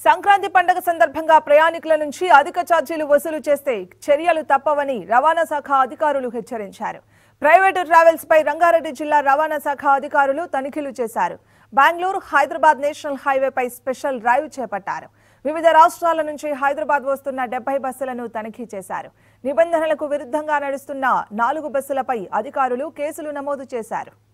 సంక్రాంతి పండుగ సందర్భంగా ప్రయాణికుల నుంచి అధిక ఛార్జీలు వసూలు చేస్తే చర్యలు తప్పవని రవాణా శాఖ అధికారులు హెచ్చరించారు. ప్రైవేటు ట్రావెల్స్ పై రంగారెడ్డి జిల్లా రవాణా శాఖ అధికారులు తనిఖీలు చేశారు. బెంగళూరు హైదరాబాద్ నేషనల్ హైవేపై స్పెషల్ డ్రైవ్ చేపట్టారు. వివిధ రాష్ట్రాల నుంచి హైదరాబాద్ వస్తున్న 70 బస్సులను తనిఖీ చేశారు. నిబంధనలకు విరుద్ధంగా నడుస్తున్న 4 బస్సులపై అధికారులు కేసులు నమోదు చేశారు.